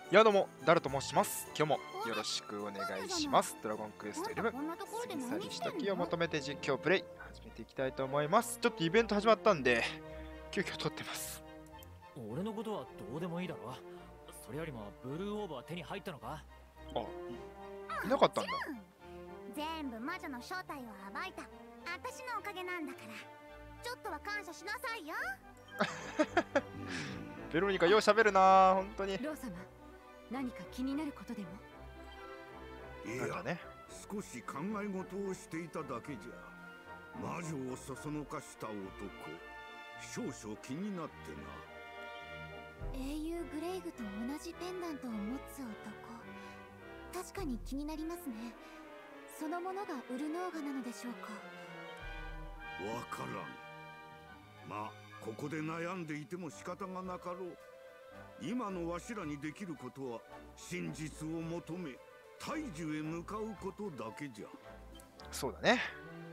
いやどうも、ダルと申します。今日もよろしくお願いします。ドラゴンクエスト11、過ぎ去りし時を求めて実況プレイ始めていきたいと思います。ちょっとイベント始まったんで、急遽撮ってます。 俺のことはどうでもいいだろ。それよりもブルーオーブは手に入ったのか？ いなかったんだ。 全部魔女の正体を暴いた私のおかげなんだから、ちょっとは感謝しなさいよ。 ベロニカよう喋るな、本当に。 ロー様、何か気になることでも？ いや、ね、少し考え事をしていただけじゃ。魔女をそそのかした男、少々気になってな。 英雄グレイグと同じペンダントを持つ男、確かに気になりますね。そのものがウルノーガなのでしょうか？ わからん。まあここで悩んでいても仕方がなかろう。今のわしらにできることは真実を求め大樹へ向かうことだけじゃ。 そうだね。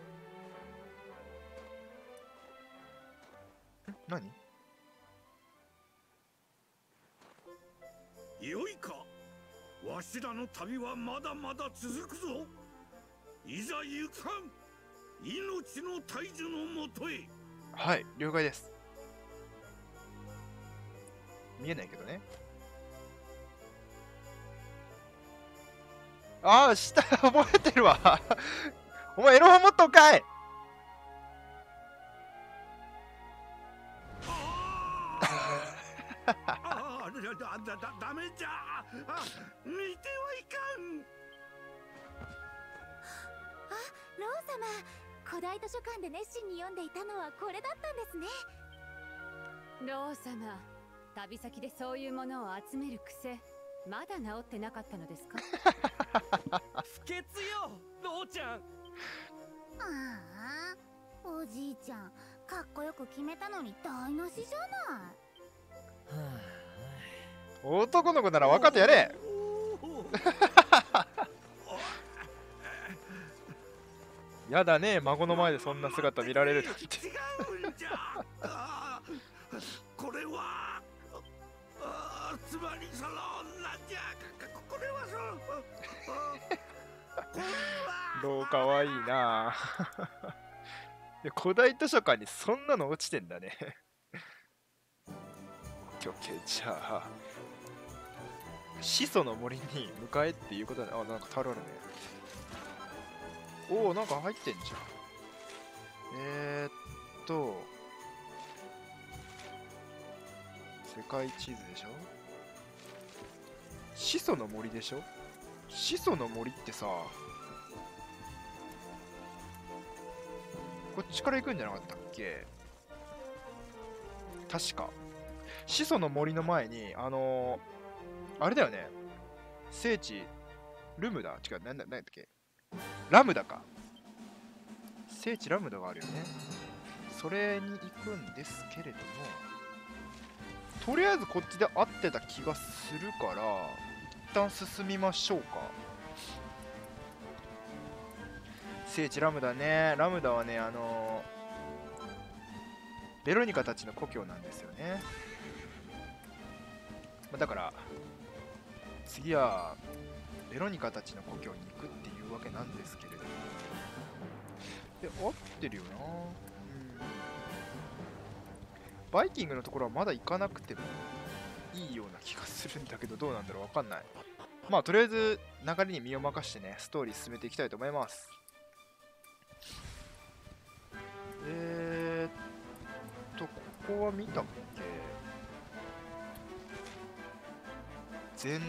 何？ よいか、わしらの旅はまだまだ続くぞ。いざ行かん、命の大樹のもとへ。 はい、了解です。見えないけどね。ああ、下覚えてるわ。お前エロ本持っとんかい。 ダメじゃ。見てはいかん。 ロー様、古代図書館で熱心に読んでいたのはこれだったんですね。 ロー様、旅先でそういうものを集める癖、まだ治ってなかったのですか？ 不潔よ、ローちゃん。 ああ、おじいちゃん、かっこよく決めたのに台無しじゃない。 男の子なら分かってやれ。やだね、孫の前でそんな姿見られるなんて。 違うんじゃ。これはつまりそのなんじゃ。これはそのこれはどうかわいいな。いや、古代図書館にそんなの落ちてんだね。オッケー、じゃあ始祖の森に迎えっていうことだね。あ、なんかタロあるね。おお、なんか入ってんじゃん。世界地図でしょ。始祖の森でしょ。始祖の森ってさ、こっちから行くんじゃなかったっけ。確か始祖の森の前にあれだよね、聖地ルムダ、違う、なんだっけ、ラムダか。聖地ラムダがあるよね。それに行くんですけれども、とりあえずこっちで合ってた気がするから一旦進みましょうか。聖地ラムダね。ラムダはね、ベロニカたちの故郷なんですよね。だから次はベロニカたちの故郷に行くっていうわけなんですけれども、で、合ってるよな。バイキングのところはまだ行かなくてもいいような気がするんだけど、どうなんだろう、わかんない。まあとりあえず流れに身を任してね、ストーリー進めていきたいと思います。ここは見たっけ。ちょっと待ってよ。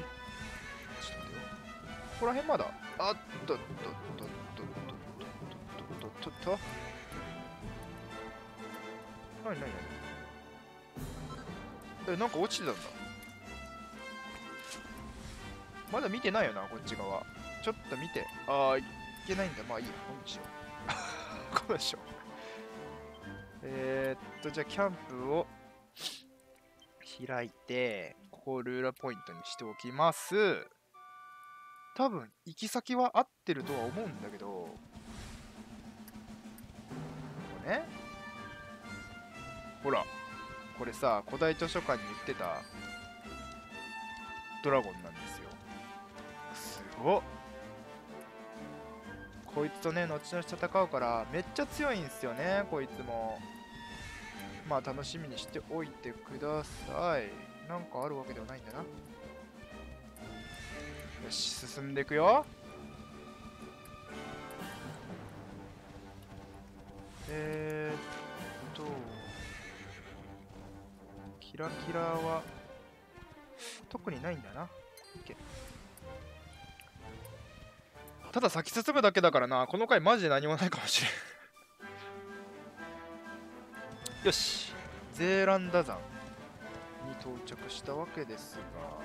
ここら辺まだ。あっとっとっとっとっとっとっとっと。なになになに。なんか落ちてたんだ。まだ見てないよな、こっち側。ちょっと見て。ああ、いけないんだ。まあいいや、こうにしよう。こうでしょ。じゃあキャンプを開いて、ここをルーラーポイントにしておきます。多分行き先は合ってるとは思うんだけど、ここね、ほら、これさ、古代図書館に言ってたドラゴンなんですよ。すごっ。こいつとね、後々戦うからめっちゃ強いんですよね、こいつも。まあ楽しみにしておいてください。なんかあるわけではないんだな。よし、進んでいくよ。キラキラは特にないんだな。OK。ただ先進むだけだからな、この回マジで何もないかもしれん。よし、ゼーランダ山に到着したわけですが、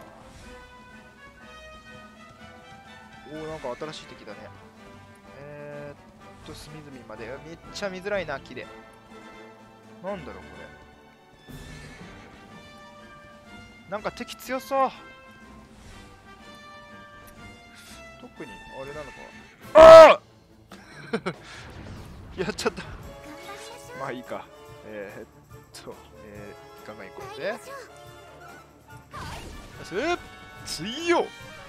おお、なんか新しい敵だね。隅々までめっちゃ見づらいな、木で。なんだろうこれ。なんか敵強そう。特にあれなのか。ああやっちゃった。まあいいか。ガンガンいこうぜ。水曜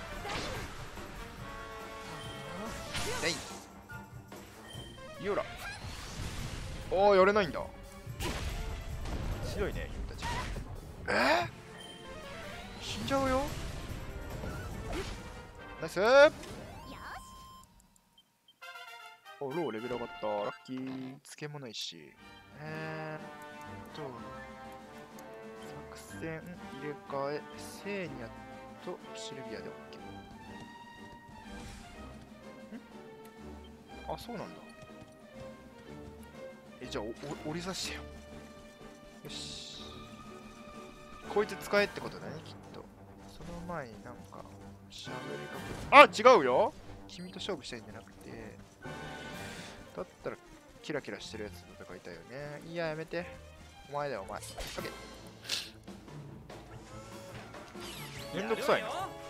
デイヨラ。おお、やれないんだ。強いね、君たち。死んじゃうよ。ナイス。お、ローレベル上がった。ラッキー。漬物石。作戦入れ替え、セーニャとシルビアで OK。あ、そうなんだ。じゃあ降りさせてよ。よし。こいつ使えってことだね、きっと。その前になんか、しゃべりかけ。あ、違うよ。君と勝負したいんじゃなくて。だったら、キラキラしてるやつと戦いたいよね。いや、やめて。お前だよ、お前。オッケー。めんどくさいな。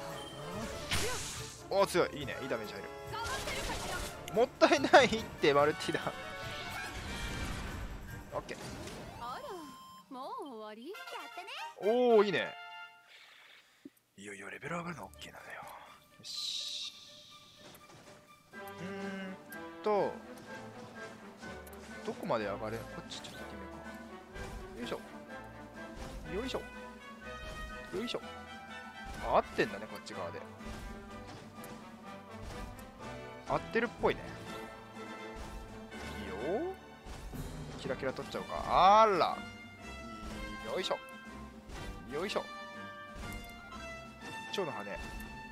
おー、強い。いいね。いいダメージ入る。もったいないってマルティだ。オッケー。 あら、もう終わり？やったね。 おお、いいね。いよいよレベル上がるの OK なんだよ。よし。どこまで上がれ？こっちちょっと行ってみようか。よいしょ。よいしょ。よいしょ。合ってんだね、こっち側で。合ってるっぽいね。いいよ。キラキラ取っちゃおうか。あら。よいしょ。よいしょ。蝶の羽。よ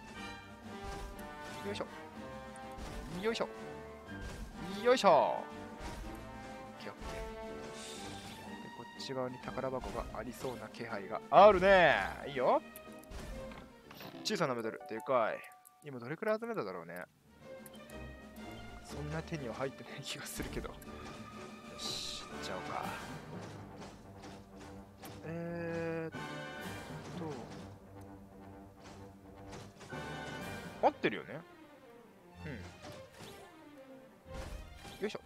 いしょ。よいしょ。よいしょ。オッケーオッケー。で、こっち側に宝箱がありそうな気配があるね。いいよ。小さなメダル。でかい。今どれくらい集めただろうね。そんな手には入ってない気がするけど。よし、いっちゃおうか。合ってるよね。うん。よいしょ。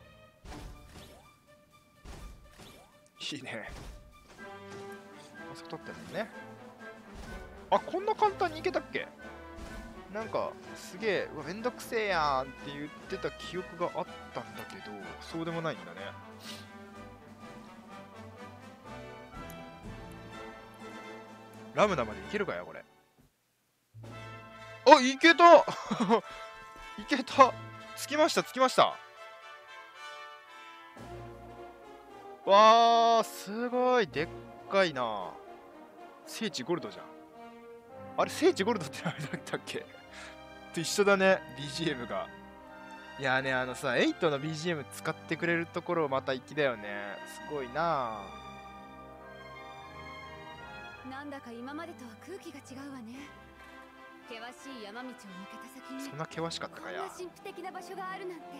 いいね。あそこ取ってるもんね。あ、こんな簡単にいけたっけ？なんか、すげえ、うわ、めんどくせえやんって言ってた記憶があったんだけど、そうでもないんだね。ラムダまでいけるかよ、これ。あ、いけたいけた。着きました、着きました。わー、すごい、でっかいな。聖地ゴルドじゃん。あれ、聖地ゴルドってあれだったっけと一緒だね、BGM が。いやーね、8の BGM 使ってくれるところまた粋だよね。すごいな。 なんだか今までとは空気が違うわね。険しい山道を抜けた先にそんな険しかったかや。 こんな神秘的な場所があるなんて。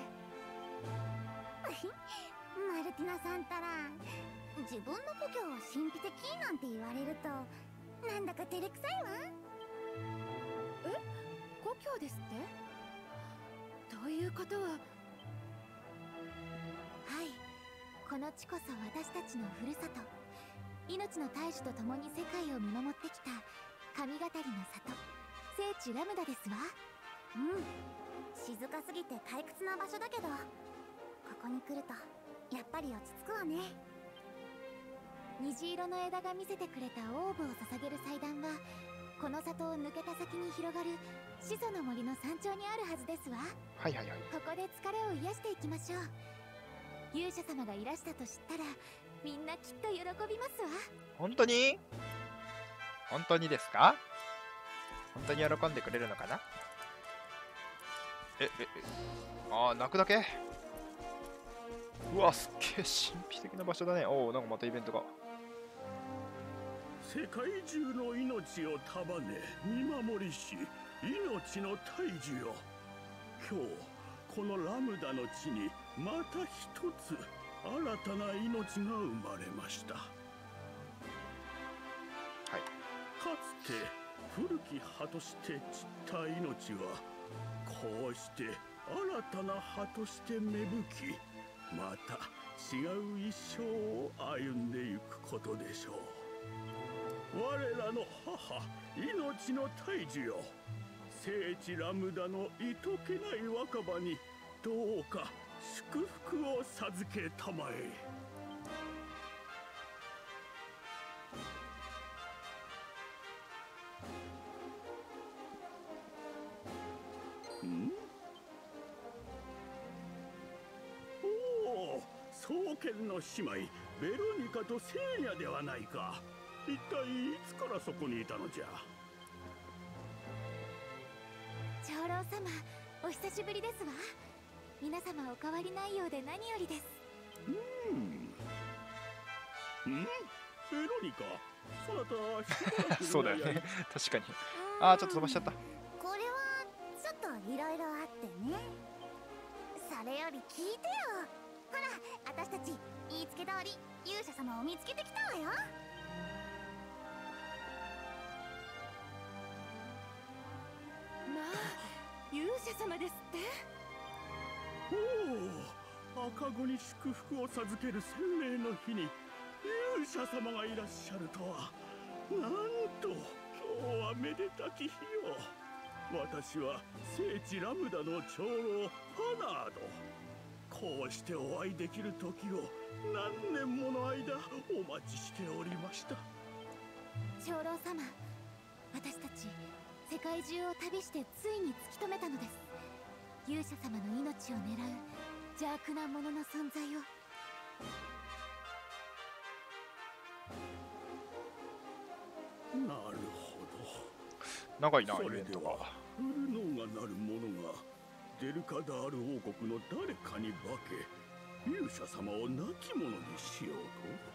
マルティナさんたら自分の故郷を神秘的なんて言われるとなんだか照れくさいわ。 え、故郷ですって？ということは、 はい、この地こそ私たちのふるさと。命の大樹と共に世界を見守ってきた神語りの地ラムダですわ。静かすぎて退屈な場所だけど、ここに来るとやっぱり落ち着くわね。虹色の枝が見せてくれたオーブを捧げる祭壇は、この里を抜けた先に広がる始祖の森の山頂にあるはずですわ。 はいはいはい。 ここで疲れを癒していきましょう。勇者様がいらしたと知ったら、みんなきっと喜びますわ。 本当に本当にですか？本当に喜んでくれるのかな？ああ、泣くだけ？うわ、すっげえ神秘的な場所だね。おお、なんかまたイベントが。 世界中の命を束ね見守りし命の大樹よ。今日このラムダの地にまた一つ新たな命が生まれました。はい。かつて古き葉として散った命はこうして新たな葉として芽吹き、また違う一生を歩んでいくことでしょう。我らの母、命の大樹よ。聖地ラムダのいとけない若葉にどうか祝福を授けたまえ。おお、双剣の姉妹ベロニカとセーニャではないか。一体いつからそこにいたのじゃ。 長老様、お久しぶりですわ。皆様お変わりないようで何よりです。 ベロニカ、そなたそうだよね。確かに。ああ、ちょっと飛ばしちゃった。 これはちょっといろいろあってね。それより聞いてよ。ほら、私たち言いつけ通り勇者様を見つけてきたわよ。 まあ、勇者様ですって。 おお、赤子に祝福を授ける洗礼の日に勇者様がいらっしゃるとは。なんと今日はめでたき日よ。私は聖地ラムダの長老ファナード。こうしてお会いできる時を何年もの間お待ちしておりました。 長老様、私たち世界中を旅してついに突き止めたのです。勇者様の命を狙う邪悪な者の存在を。 なるほど。 長いな、イベントが。 ウルノーがなる者がデルカダール王国の誰かに化け、勇者様を亡き者にしよう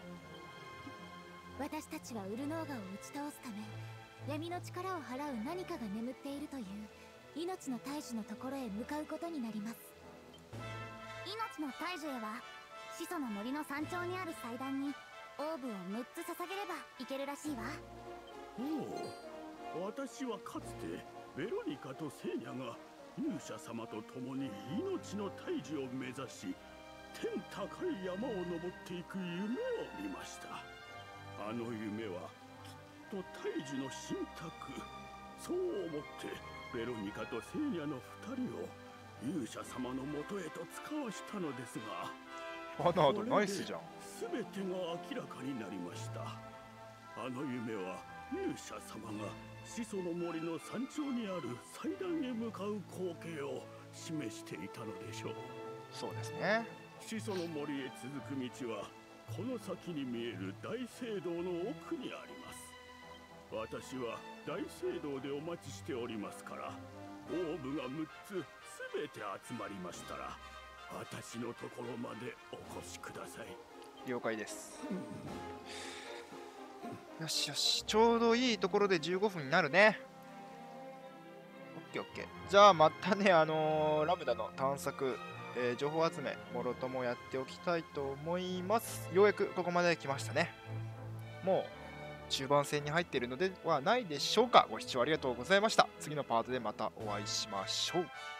と。私たちはウルノーガを打ち倒すため、闇の力を払う何かが眠っているという命の大樹のところへ向かうことになります。命の大樹へは始祖の森の山頂にある祭壇にオーブを6つ捧げればいけるらしいわ。 おお、私はかつてベロニカとセーニャが勇者様と共に命の大樹を目指し天高い山を登っていく夢を見ました。あの夢はきっと大樹の神託。そう思ってベロニカとセーニャの2人を勇者様のもとへと使わしたのですが、 ファナードナイスじゃん。 全てが明らかになりました。あの夢は勇者様が始祖の森の山頂にある祭壇へ向かう光景を示していたのでしょう。 そうですね。 始祖の森へ続く道はこの先に見える大聖堂の奥にあります。私は大聖堂でお待ちしておりますから、オーブが6つ全て集まりましたら私のところまでお越しください。 了解です。よしよし、ちょうどいいところで15分になるね。オッケーオッケー。じゃあまたね、ラムダの探索、情報集め、もろともやっておきたいと思います。ようやくここまで来ましたね。もう中盤戦に入っているのではないでしょうか。ご視聴ありがとうございました。次のパートでまたお会いしましょう。